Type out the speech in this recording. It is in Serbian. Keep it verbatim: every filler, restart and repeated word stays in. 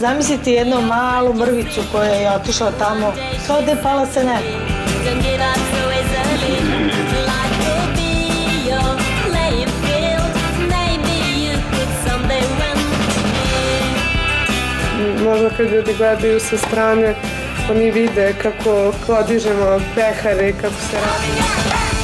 Zamislite jednu malu mrvicu koja je otišla tamo, kao da je pala sa neba. Možda kad ljudi gledaju sa strane, oni vide kako podižemo pehare, kako se radi.